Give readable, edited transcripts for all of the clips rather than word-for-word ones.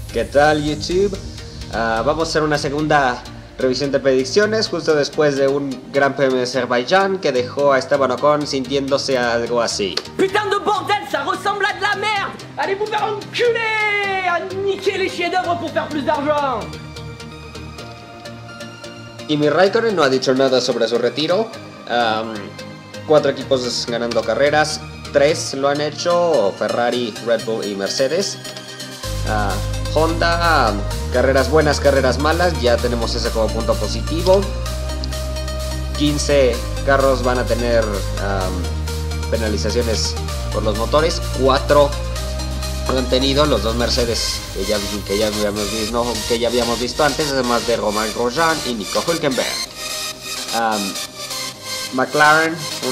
¿Qué tal, YouTube? Vamos a hacer una segunda revisión de predicciones justo después de un Gran Premio de Azerbaiyán que dejó a Esteban Ocon sintiéndose algo así. Putain de bordel, ça ressemble à de la merde. Allez vous faire enculer, à niquer les chefs-d'œuvre pour faire plus d'argent. Kimi Raikkonen no ha dicho nada sobre su retiro. 4 equipos ganando carreras, 3 lo han hecho, Ferrari, Red Bull y Mercedes. Honda, carreras buenas, carreras malas, ya tenemos ese como punto positivo. 15 carros van a tener penalizaciones por los motores, 4 han tenido los 2 Mercedes que ya habíamos visto antes, además de Romain Grosjean y Nico Hülkenberg. McLaren,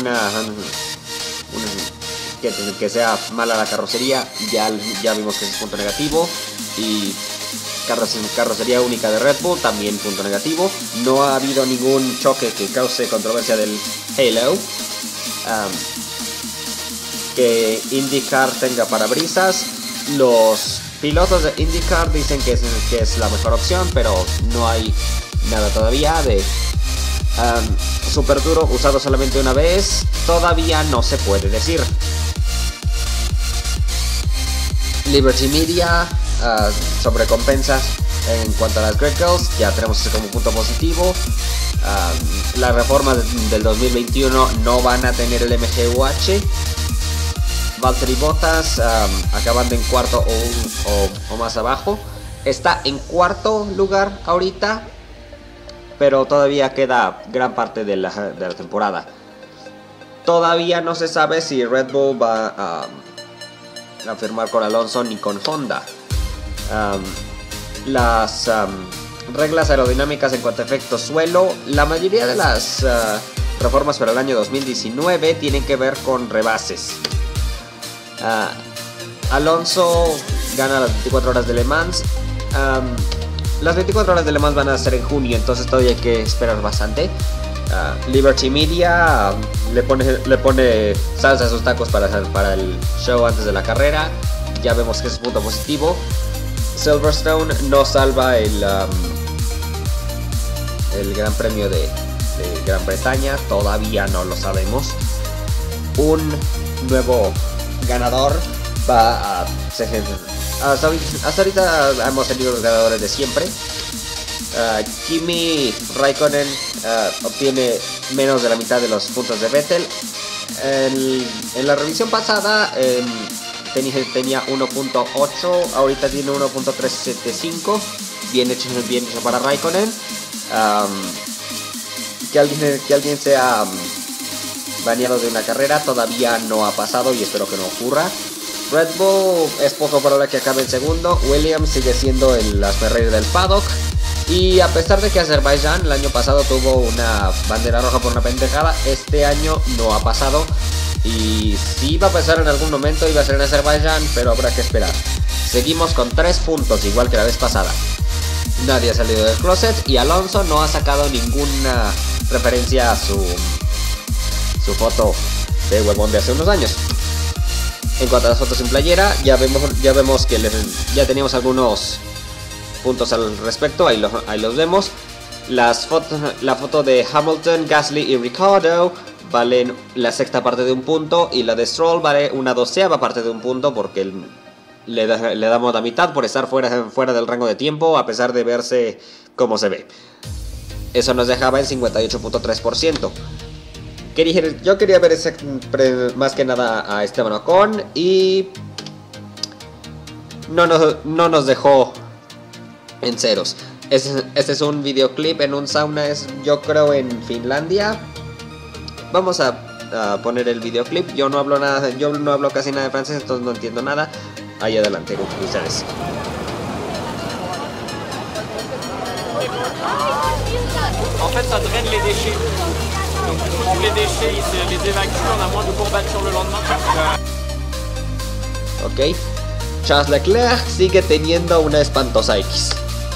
que sea mala la carrocería, ya vimos que es punto negativo. Y carrocería única de Red Bull, también punto negativo. No ha habido ningún choque que cause controversia del Halo. Que IndyCar tenga parabrisas. Los pilotos de IndyCar dicen que es la mejor opción, pero no hay nada todavía de Super Duro usado solamente una vez. Todavía no se puede decir. Liberty Media sobre compensas en cuanto a las Great Girls, ya tenemos ese como punto positivo. La reforma del 2021 no van a tener el MGUH. Valtteri Bottas acabando en cuarto o más abajo, está en cuarto lugar ahorita, pero todavía queda gran parte de la temporada. Todavía no se sabe si Red Bull va a firmar con Alonso ni con Honda. Las reglas aerodinámicas en cuanto a efecto suelo, la mayoría de las reformas para el año 2019 tienen que ver con rebases. Alonso gana las 24 horas de Le Mans. Las 24 horas de Le Mans van a ser en junio, entonces todavía hay que esperar bastante. Liberty Media le pone salsa a sus tacos para el show antes de la carrera. Ya vemos que es un punto positivo. Silverstone no salva el Gran Premio de Gran Bretaña, todavía no lo sabemos. Un nuevo ganador va a ser. Hasta ahorita hemos tenido los ganadores de siempre. Kimi Raikkonen obtiene menos de la mitad de los puntos de Vettel. En la revisión pasada tenía 1.8, ahorita tiene 1.375. Bien hecho para Raikkonen. Que alguien sea baneado de una carrera todavía no ha pasado y espero que no ocurra. Red Bull es poco probable que acabe en segundo. Williams sigue siendo el asperreír del paddock. Y a pesar de que Azerbaiyán el año pasado tuvo una bandera roja por una pendejada, este año no ha pasado. Y si iba a pasar en algún momento, iba a ser en Azerbaiyán, pero habrá que esperar. Seguimos con 3 puntos, igual que la vez pasada. Nadie ha salido del closet y Alonso no ha sacado ninguna referencia a su foto de huevón de hace unos años. En cuanto a las fotos en playera, ya vemos que ya teníamos algunos puntos al respecto, ahí los vemos. La foto de Hamilton, Gasly y Ricciardo valen la sexta parte de un punto y la de Stroll vale una 12ª parte de un punto porque le damos la mitad por estar fuera del rango de tiempo a pesar de verse como se ve. Eso nos dejaba en 58.3%. Yo quería ver más que nada a Esteban Ocon y no nos dejó en ceros. Este es un videoclip en un sauna, yo creo en Finlandia. Vamos a poner el videoclip. Yo no hablo casi nada de francés, entonces no entiendo nada. Ahí adelante, ustedes. En fait, ça draine les déchets. Donc, du coup, tous les déchets, ils les évacuent. On a moins de courbatures le lendemain. Ok. Charles Leclerc sigue teniendo una espantosa X.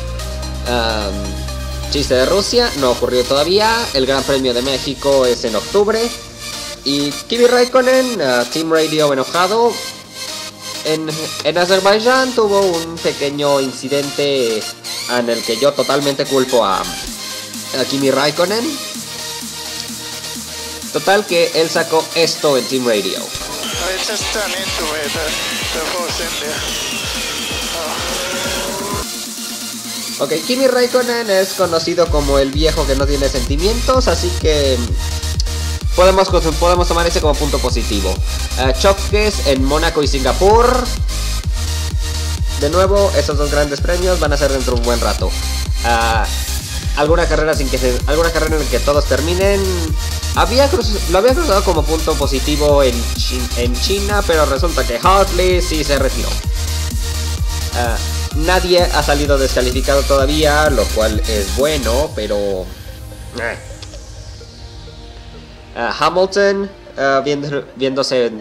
Chiste de Rusia, no ocurrió todavía. El Gran Premio de México es en octubre. Y Kimi Raikkonen, Team Radio enojado. En Azerbaiyán tuvo un pequeño incidente en el que yo totalmente culpo a Kimi Raikkonen. Total que él sacó esto en Team Radio. Ok, Kimi Raikkonen es conocido como el viejo que no tiene sentimientos, así que podemos tomar ese como punto positivo. Choques en Mónaco y Singapur. De nuevo, estos dos grandes premios van a ser dentro de un buen rato. Alguna carrera en que todos terminen. Lo había cruzado como punto positivo en China, pero resulta que Hartley sí se retiró. Nadie ha salido descalificado todavía, lo cual es bueno, pero Hamilton viéndose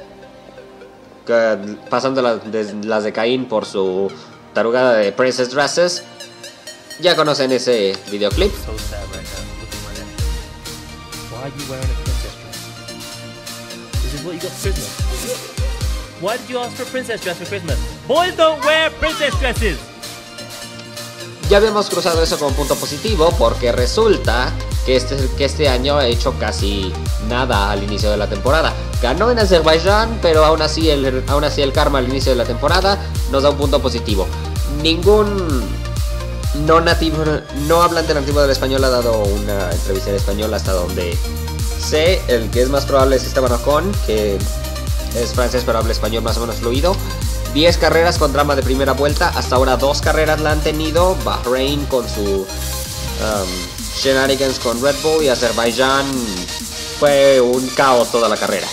pasando las de Caín por su tarugada de Princess Dresses. Ya conocen ese videoclip. Why are you wearing a princess dress? This is what you got for Christmas. Why did you ask for a princess dress for Christmas? Boys don't wear princess dresses. Ya habíamos cruzado eso como punto positivo porque resulta que este año ha hecho casi nada al inicio de la temporada. Ganó en Azerbaiyán, pero aún así el karma al inicio de la temporada nos da un punto positivo. Ningún no hablante nativo del español ha dado una entrevista en español hasta donde sé. El que es más probable es Esteban Ocon, que es francés pero habla español más o menos fluido. 10 carreras con drama de primera vuelta. Hasta ahora 2 carreras la han tenido. Bahrein con su shenanigans con Red Bull, y Azerbaiyán fue un caos toda la carrera.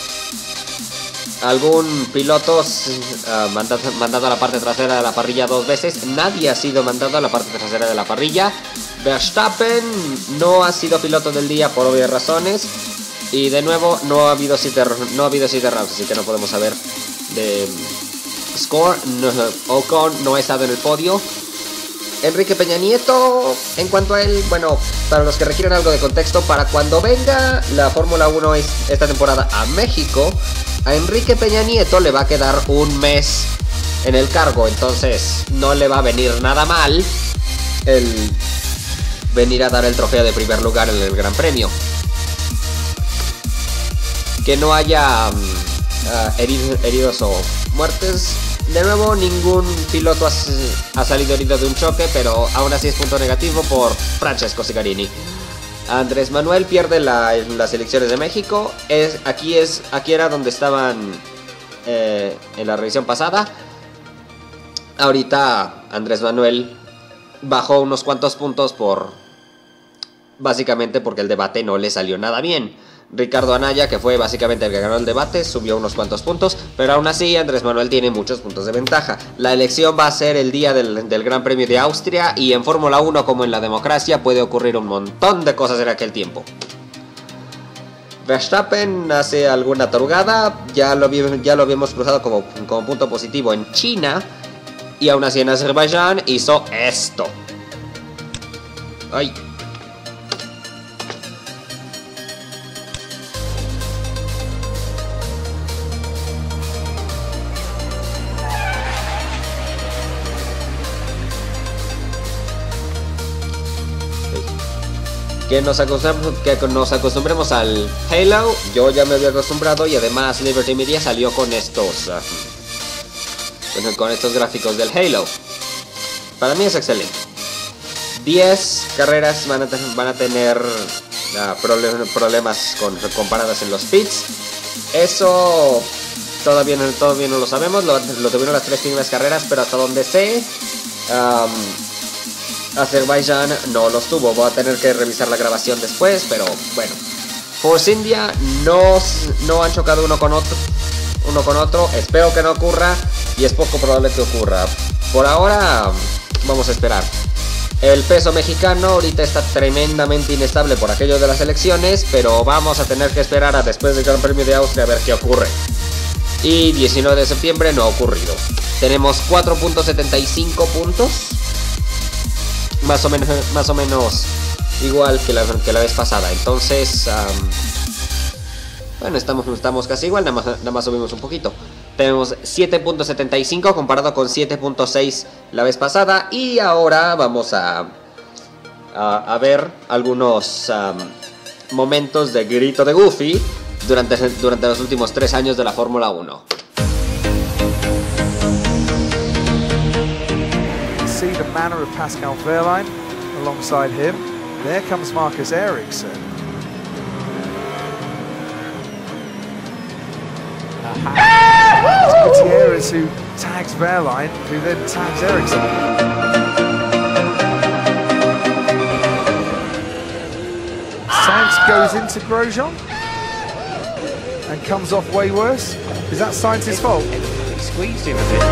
Algún piloto mandado a la parte trasera de la parrilla 2 veces. Nadie ha sido mandado a la parte trasera de la parrilla. Verstappen no ha sido piloto del día por obvias razones. Y de nuevo no ha habido 7 rounds, así que no podemos saber de score. Ocon no ha estado en el podio. Enrique Peña Nieto, en cuanto a él, bueno, para los que requieren algo de contexto, para cuando venga la Fórmula 1 esta temporada a México, a Enrique Peña Nieto le va a quedar un mes en el cargo, entonces no le va a venir nada mal el venir a dar el trofeo de primer lugar en el Gran Premio. Que no haya heridos o muertes. De nuevo, ningún piloto ha salido herido de un choque, pero aún así es punto negativo por Francesco Cigarini. Andrés Manuel pierde las elecciones de México. Aquí era donde estaban en la revisión pasada. Ahorita Andrés Manuel bajó unos cuantos puntos básicamente porque el debate no le salió nada bien. Ricardo Anaya, que fue básicamente el que ganó el debate, subió unos cuantos puntos, pero aún así Andrés Manuel tiene muchos puntos de ventaja. La elección va a ser el día del Gran Premio de Austria, y en Fórmula 1, como en la democracia, puede ocurrir un montón de cosas en aquel tiempo. Verstappen hace alguna tarugada, ya lo habíamos cruzado como punto positivo en China, y aún así en Azerbaiyán hizo esto. Ay. Que nos acostumbremos al Halo. Yo ya me había acostumbrado, y además Liberty Media salió con estos gráficos del Halo. Para mí es excelente. 10 carreras van a tener problemas comparadas en los pits. Eso todavía no lo sabemos. Lo tuvieron las 3 primeras carreras, pero hasta donde sé, Azerbaiyán no los tuvo. Voy a tener que revisar la grabación después, pero bueno. Force India no han chocado uno con otro. Espero que no ocurra, y es poco probable que ocurra. Por ahora vamos a esperar. El peso mexicano ahorita está tremendamente inestable por aquello de las elecciones, pero vamos a tener que esperar a después del Gran Premio de Austria a ver qué ocurre. Y 19 de septiembre no ha ocurrido. Tenemos 4.75 puntos. Más o menos igual que la vez pasada. Entonces, bueno, estamos casi igual, nada más subimos un poquito. Tenemos 7.75 comparado con 7.6 la vez pasada. Y ahora vamos a ver algunos momentos de grito de Goofy durante los últimos 3 años de la Fórmula 1. See the manner of Pascal Wehrlein alongside him. There comes Marcus Ericsson. Gutierrez who tags Wehrlein, who then tags Ericsson. Sainz goes into Grosjean and comes off way worse. Is that Sainz's fault? He squeezed him a bit.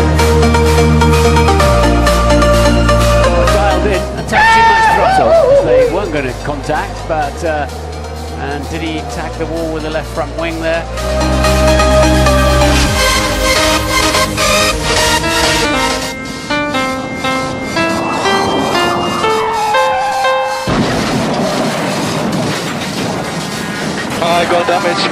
Dialed in, attacked too much throttle. They weren't going to contact, but and did he tag the wall with the left front wing there? I got damage,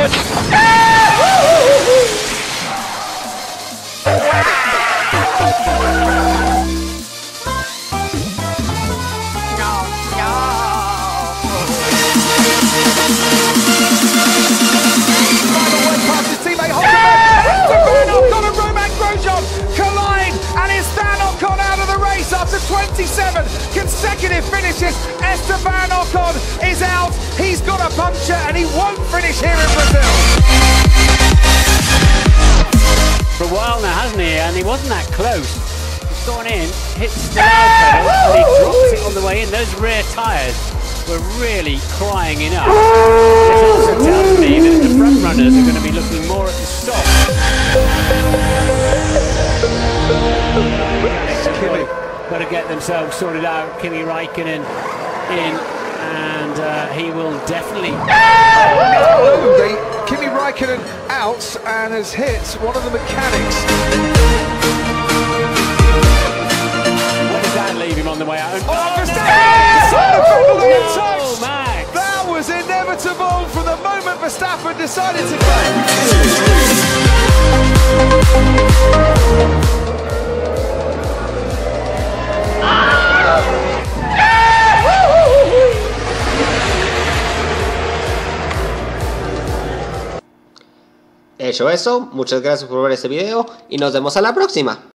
Ocon out of the race after 27 consecutive finishes. Esteban Ocon is out. He's got a puncture and he won't finish here in Brazil. For a while now, hasn't he? And he wasn't that close. He's gone in, hits the loud pedal, and he drops it on the way in. Those rear tyres were really crying enough. This also tells me that the front runners are going to be looking more at the stop. Got to get themselves sorted out. Kimi Raikkonen in, and he will definitely. Kimi Raikkonen out and has hit one of the mechanics. Where does that leave him on the way out? Oh, Max! That was inevitable from the moment Verstappen decided to go. Hecho eso, muchas gracias por ver este video y nos vemos a la próxima.